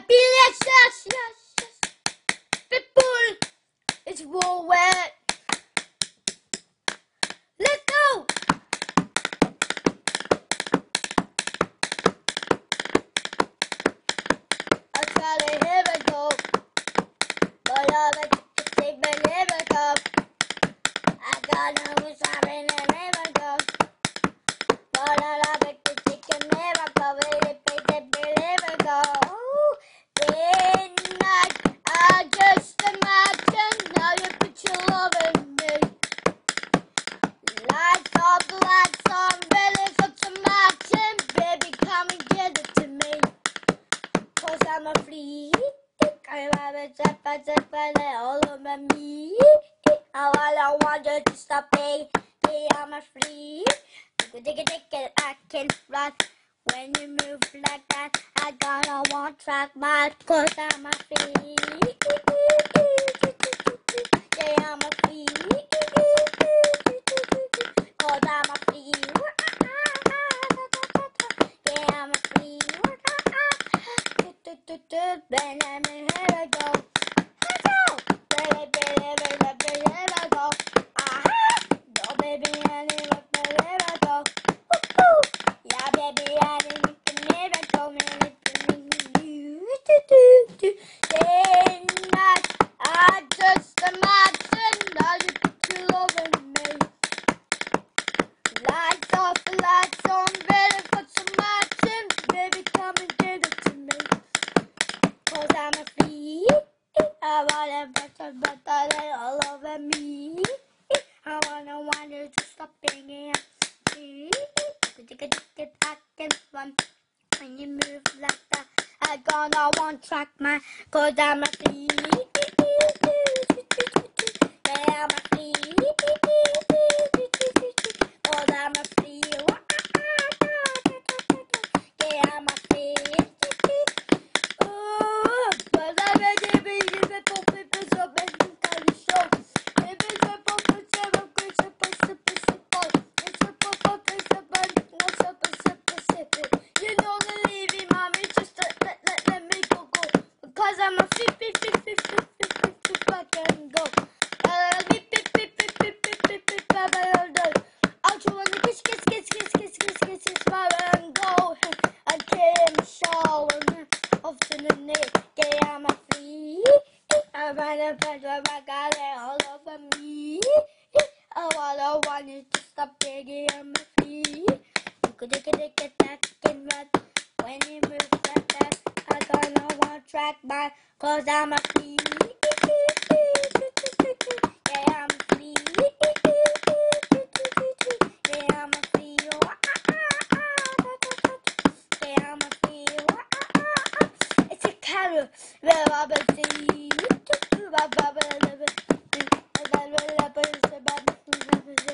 yes, yes, yes, yes. Pitbull, it's all wet. Let's go. I'll try to here we go. But all the tickets take me never go. I got no who's having a never go. But all of it to take a never go. Never go. Then I just imagine now you put your love in me. Lights on, ready for some action. Baby, come and give it to me. Cause I'm a freak. I have a zip all over me. I don't want you to stop me. I'm a freak. Take it, I can run. When you move like that, I gotta want track my. Cause I'm a freak. Yeah, I'm a freak. Cause I'm a freak. Yeah, I'm a freak. Then I'm in here I go. Baby, I go. No, baby, I never go. Yeah, baby, I never go. Then I just imagine now you put your love in me. Lights off, lights on, ready for some action. Baby, come and give it to me. Cause I'm a freak. I wanna butter all over me. I want you to stop being me. I can run when you move like that. I gonna want track my. Cause I'm a freak. Yeah, I'm a freak. Cause I'm a freak. Yeah, I'm a freak. But I'm a baby, if I pop it, it's a baby, tell show. If it's a pop, it's a pop, it's a pop, it's a pop, it's a pop. You know the leaving, mommy, just let me go. Because I'm a back and go. I'll try to kiss, and go. I came showering off to the neck. Yeah, I'm a freak. I find a pleasure, I got it all over me. I want you to stop begging, I'm a freak. You could take it, that can run. When you move like that, I gonna want track my. Cause I'm a freak. Yeah, I'm a freak. Yeah, I'm a freak. Yeah, I'm a freak. It's a carol. Where I'm a freak.